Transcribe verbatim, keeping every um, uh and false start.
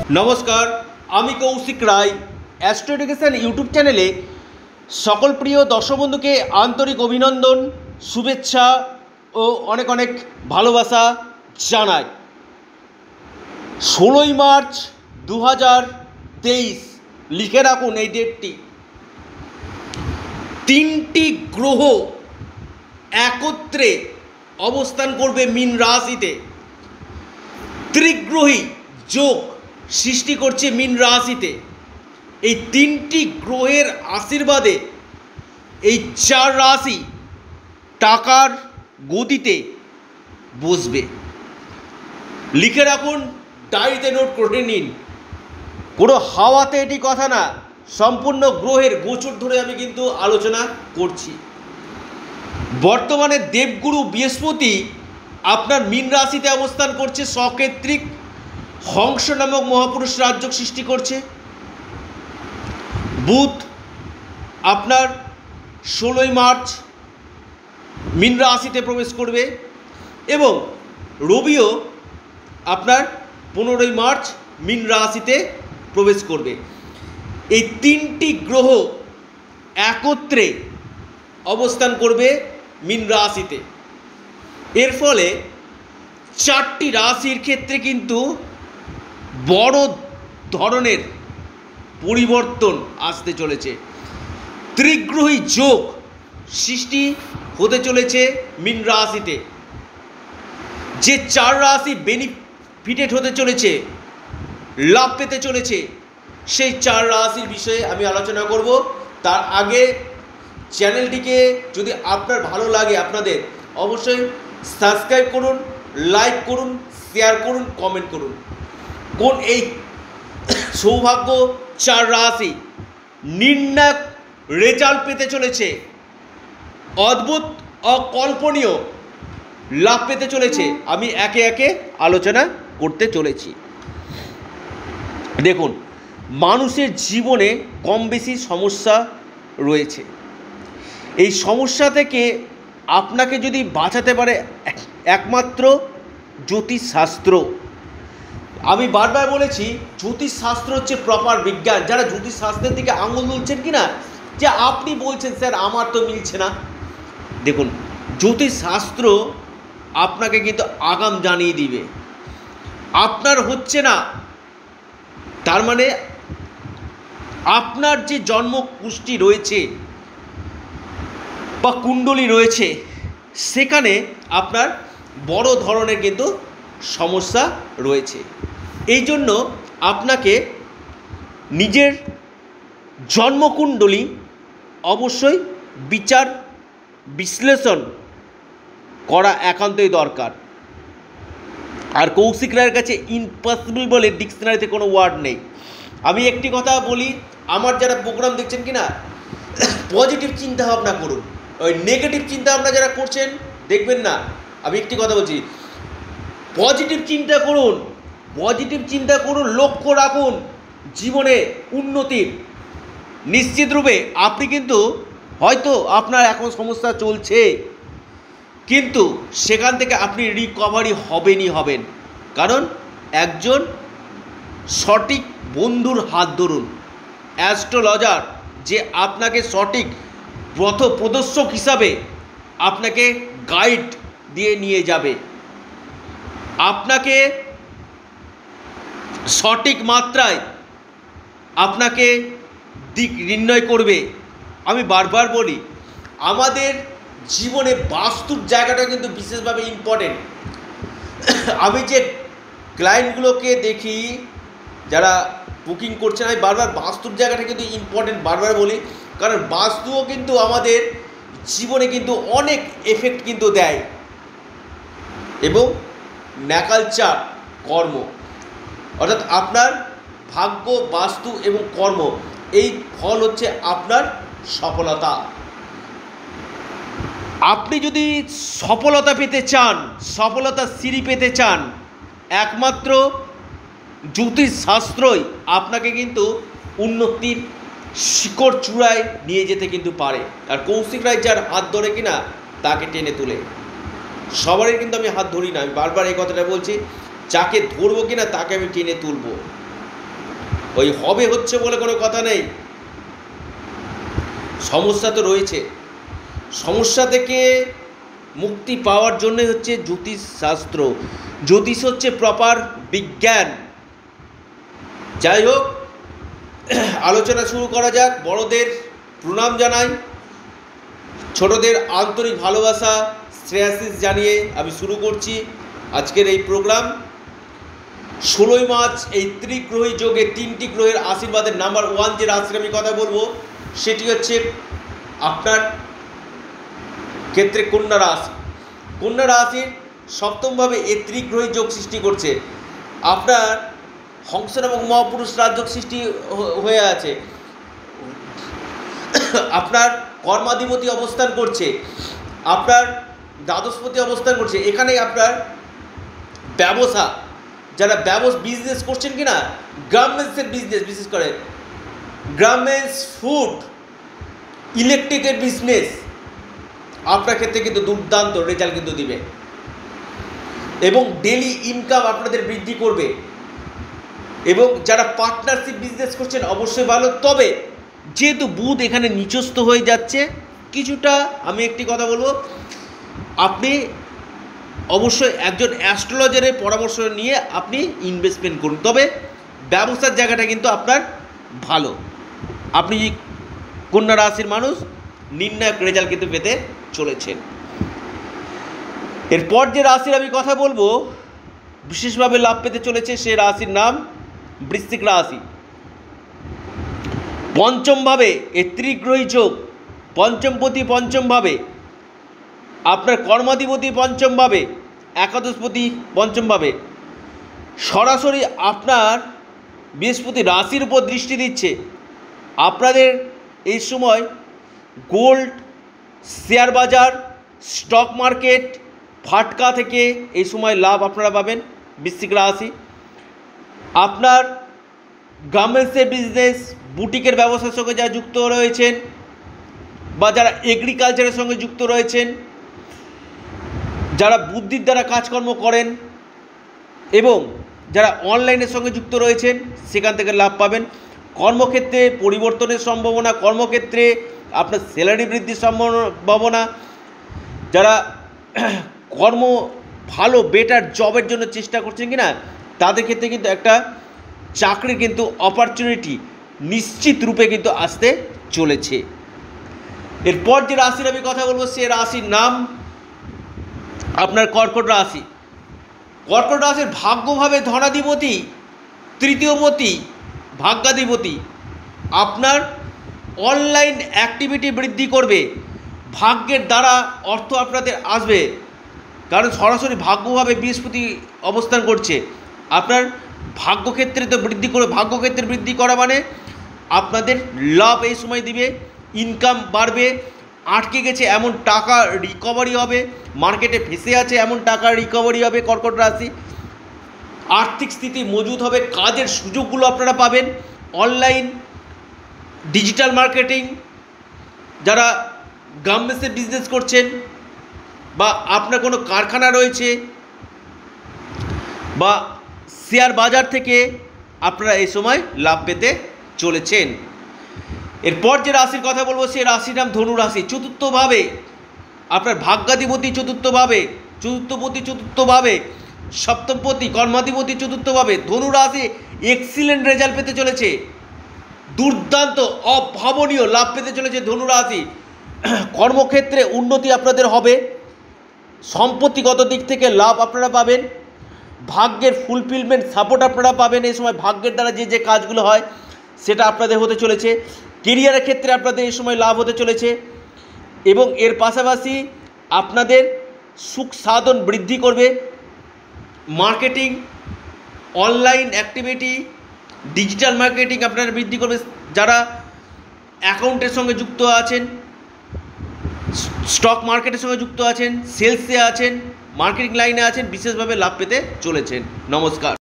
নমস্কার, আমি Koushik Roy. Astro education YouTube চ্যানেলে সকল প্রিয় দর্শক বন্ধুকে আন্তরিক অভিনন্দন, শুভেচ্ছা ও অনেক অনেক ভালোবাসা জানাই। ষোলোই মার্চ দু হাজার তেইশ, লিখে রাখুন এই ডেটটি। তিনটি গ্রহ একত্রে অবস্থান করবে মীন রাশিতে। ত্রিগ্রহী যোগ সৃষ্টি করছে মীন রাশিতে। এই তিনটি গ্রহের আশীর্বাদে এই চার রাশি টাকার গতিতে বসবে। লিখে রাখুন, ডায়েরিতে নোট করে নিন। কোনো হাওয়াতে এটি কথা না, সম্পূর্ণ গ্রহের গোচর ধরে আমি কিন্তু আলোচনা করছি। বর্তমানে দেবগুরু বৃহস্পতি আপনার মীন রাশিতে অবস্থান করছে, সকেত্রিক হংস নামক মহাপুরুষ রাজযোগ সৃষ্টি করছে। বুধ আপনার ষোলোই মার্চ মীন রাশিতে প্রবেশ করবে এবং রবিও আপনার পনেরোই মার্চ মীন রাশিতে প্রবেশ করবে। এই তিনটি গ্রহ একত্রে অবস্থান করবে মীন রাশিতে। এর ফলে চারটি রাশির ক্ষেত্রে কিন্তু বড় ধরনের পরিবর্তন আসতে চলেছে। ত্রিগ্রহী যোগ সৃষ্টি হতে চলেছে মীন রাশিতে। যে চার রাশি বেনিফিটেড হতে চলেছে, লাভ পেতে চলেছে, সেই চার রাশির বিষয়ে আমি আলোচনা করব। তার আগে চ্যানেলটিকে যদি আপনার ভালো লাগে, আপনাদের অবশ্যই সাবস্ক্রাইব করুন, লাইক করুন, শেয়ার করুন, কমেন্ট করুন। কোন এই সৌভাগ্য চার রাশি নির্ণায়ক রেজাল্ট পেতে চলেছে, অদ্ভুত অকল্পনীয় লাভ পেতে চলেছে, আমি একে একে আলোচনা করতে চলেছি। দেখুন, মানুষের জীবনে কম বেশি সমস্যা রয়েছে। এই সমস্যা থেকে আপনাকে যদি বাঁচাতে পারে একমাত্র জ্যোতিষশাস্ত্র। আমি বারবার বলেছি, জ্যোতিষশাস্ত্র হচ্ছে প্রপার বিজ্ঞান। যারা জ্যোতিষশাস্ত্রের দিকে আঙুল তুলছেন কি না, যে আপনি বলছেন স্যার আমার তো মিলছে না, দেখুন জ্যোতিষশাস্ত্র আপনাকে কিন্তু আগাম জানিয়ে দিবে। আপনার হচ্ছে না, তার মানে আপনার যে জন্ম কুষ্টি রয়েছে বা কুণ্ডলী রয়েছে, সেখানে আপনার বড় ধরনের কিন্তু সমস্যা রয়েছে। এই জন্য আপনাকে নিজের জন্মকুণ্ডলী অবশ্যই বিচার বিশ্লেষণ করা একান্তই দরকার। আর কৌশিক রায়ের কাছে ইম্পসিবল বলে ডিকশনারিতে কোনো ওয়ার্ড নেই। আমি একটি কথা বলি, আমার যারা প্রোগ্রাম দেখছেন কি না, পজিটিভ চিন্তা ভাবনা করুন। ওই নেগেটিভ চিন্তা ভাবনা যারা করছেন দেখবেন না। আমি একটি কথা বলছি, পজিটিভ চিন্তা করুন, পজিটিভ চিন্তা করুন, লক্ষ্য রাখুন জীবনে উন্নতির। নিশ্চিত রূপে আপনি কিন্তু হয়তো আপনার এখন সমস্যা চলছে, কিন্তু সেখান থেকে আপনি রিকভারি হবেনই হবেন। কারণ একজন সঠিক বন্ধুর হাত ধরুন, অ্যাস্ট্রোলজার, যে আপনাকে সঠিক পথ প্রদর্শক হিসাবে আপনাকে গাইড দিয়ে নিয়ে যাবে, আপনাকে সঠিক মাত্রায় আপনাকে দিক নির্ণয় করবে। আমি বারবার বলি, আমাদের জীবনে বাস্তুর জায়গাটা কিন্তু বিশেষভাবে ইম্পর্টেন্ট। আমি যে ক্লায়েন্টগুলোকে দেখি যারা বুকিং করছেন, আমি বারবার বাস্তুর জায়গাটা কিন্তু ইম্পর্টেন্ট বারবার বলি। কারণ বাস্তুও কিন্তু আমাদের জীবনে কিন্তু অনেক এফেক্ট কিন্তু দেয়। এবং ন্যাকালচার কর্ম, অর্থাৎ আপনার ভাগ্য, বাস্তু এবং কর্ম, এই ফল হচ্ছে আপনার সফলতা। আপনি যদি সফলতা পেতে চান, সফলতার সিঁড়ি পেতে চান, একমাত্র জ্যোতিষশাস্ত্রই আপনাকে কিন্তু উন্নতির শিকড় চূড়ায় নিয়ে যেতে কিন্তু পারে। আর কৌশিক রায় যার হাত ধরে কিনা তাকে টেনে তুলে, সবারই কিন্তু আমি হাত ধরি না, আমি বারবার এই কথাটা বলছি, যাকে ধরবো কিনা তাকে আমি টেনে তুলব। ওই হবে হচ্ছে বলে কোনো কথা নেই, সমস্যা তো রয়েছে। সমস্যা থেকে মুক্তি পাওয়ার জন্যই হচ্ছে জ্যোতিষ শাস্ত্র। জ্যোতিষ হচ্ছে প্রপার বিজ্ঞান। যাই হোক, আলোচনা শুরু করা যাক। বড়দের প্রণাম জানাই, ছোটদের আন্তরিক ভালোবাসা শ্রেয়াশিস জানিয়ে আমি শুরু করছি আজকের এই প্রোগ্রাম। ষোলোই মার্চ এই ত্রিগ্রহী যোগে তিনটি গ্রহের আশীর্বাদের নাম্বার ওয়ান যে রাশির আমি কথা বলবো সেটি হচ্ছে আপনার ক্ষেত্রে কন্যা রাশি। কন্যা রাশির সপ্তমভাবে এই ত্রিগ্রহী যোগ সৃষ্টি করছে। আপনার হংস এবং মহাপুরুষ রাজযোগ সৃষ্টি হয়ে আছে। আপনার কর্মাধিপতি অবস্থান করছে, আপনার দ্বাদশপতি অবস্থান করছে। এখানে আপনার ব্যবসা, যারা ব্যবসা বিজনেস করছেন কিনা, গার্মেন্টসের বিজনেস, বিশেষ করে গার্মেন্টস, ফুড, ইলেকট্রিকের বিজনেস, আপনার ক্ষেত্রে কিন্তু দুর্দান্ত রেজাল্ট কিন্তু দিবে এবং ডেলি ইনকাম আপনাদের বৃদ্ধি করবে। এবং যারা পার্টনারশিপ বিজনেস করছেন অবশ্যই ভালো। তবে যেহেতু বুধ এখানে নিচস্থ হয়ে যাচ্ছে, কিছুটা আমি একটি কথা বলবো, আপনি অবশ্যই একজন অ্যাস্ট্রোলজারের পরামর্শ নিয়ে আপনি ইনভেস্টমেন্ট করুন। তবে ব্যবসার জায়গাটা কিন্তু আপনার ভালো। আপনি কন্যা রাশির মানুষ নির্ণায়ক রেজাল্ট কিন্তু পেতে চলেছেন। এরপর যে রাশির আমি কথা বলবো বিশেষভাবে লাভ পেতে চলেছে সে রাশির নাম বৃশ্চিক রাশি। পঞ্চমভাবে এই ত্রিগ্রহী যোগ, পঞ্চমপতি পঞ্চমভাবে, আপনার কর্মাধিপতি পঞ্চমভাবে, একাদশপতি পঞ্চমভাবে, সরাসরি আপনার বৃহস্পতি রাশির উপর দৃষ্টি দিচ্ছে। আপনাদের এই সময় গোল্ড, শেয়ার বাজার, স্টক মার্কেট, ফাটকা থেকে এই সময় লাভ আপনারা পাবেন বৃশ্চিক রাশি। আপনার গার্মেন্টসের বিজনেস, বুটিকের ব্যবসার সঙ্গে যারা যুক্ত রয়েছেন বা যারা এগ্রিকালচারের সঙ্গে যুক্ত রয়েছেন, যারা বুদ্ধির দ্বারা কাজকর্ম করেন এবং যারা অনলাইনের সঙ্গে যুক্ত রয়েছেন সেখান থেকে লাভ পাবেন। কর্মক্ষেত্রে পরিবর্তনের সম্ভাবনা, কর্মক্ষেত্রে আপনার স্যালারি বৃদ্ধির সম্ভাবনা, যারা কর্ম ভালো বেটার জবের জন্য চেষ্টা করছেন কিনা তাদের ক্ষেত্রে কিন্তু একটা চাকরির কিন্তু অপরচুনিটি নিশ্চিত রূপে কিন্তু আসতে চলেছে। এরপর যে রাশির আমি কথা বলবো সে রাশির নাম আপনার কর্কট রাশি। কর্কট রাশির ভাগ্যভাবে ধনাধিপতি, তৃতীয়পতি, ভাগ্যাধিপতি আপনার অনলাইন অ্যাক্টিভিটি বৃদ্ধি করবে। ভাগ্যের দ্বারা অর্থ আপনাদের আসবে, কারণ সরাসরি ভাগ্যভাবে বৃহস্পতি অবস্থান করছে। আপনার ভাগ্যক্ষেত্রে তো বৃদ্ধি করে, ভাগ্যক্ষেত্রে বৃদ্ধি করা মানে আপনাদের লাভ এই সময় দিবে, ইনকাম বাড়বে, আটকে গেছে এমন টাকা রিকভারি হবে, মার্কেটে ফেসে আছে এমন টাকা রিকভারি হবে। কর্কট রাশি আর্থিক স্থিতি মজবুত হবে, কাজের সুযোগগুলো আপনারা পাবেন। অনলাইন ডিজিটাল মার্কেটিং, যারা গার্মেন্টসে বিজনেস করছেন বা আপনার কোনো কারখানা রয়েছে বা শেয়ার বাজার থেকে আপনারা এই সময় লাভ পেতে চলেছেন। এরপর যে রাশির কথা বলবো সে রাশির নাম ধনু রাশি। চতুর্থভাবে আপনার ভাগ্যাধিপতি, চতুর্থভাবে চতুর্থপতি, চতুর্থভাবে সপ্তমপতি, কর্মাধিপতি চতুর্থভাবে। ধনু রাশি এক্সিলেন্ট রেজাল্ট পেতে চলেছে, দুর্দান্ত অভাবনীয় লাভ পেতে চলেছে ধনু রাশি। কর্মক্ষেত্রে উন্নতি আপনাদের হবে, সম্পত্তিগত দিক থেকে লাভ আপনারা পাবেন, ভাগ্যের ফুলফিলমেন্ট সাপোর্ট আপনারা পাবেন। এই সময় ভাগ্যের দ্বারা যে যে কাজগুলো হয় সেটা আপনাদের হতে চলেছে। কেরিয়ারের ক্ষেত্রে আপনাদের এই সময় লাভ হতে চলেছে এবং এর পাশাপাশি আপনাদের সুখ সাধন বৃদ্ধি করবে। Marketing, online activity, digital marketing আপনারা বৃদ্ধি করবে। যারা অ্যাকাউন্টের সঙ্গে যুক্ত আছেন, স্টক মার্কেটের সঙ্গে যুক্ত আছেন, সেলসে আছেন, মার্কেটিং লাইনে আছেন, বিশেষভাবে লাভ পেতে চলেছেন। নমস্কার।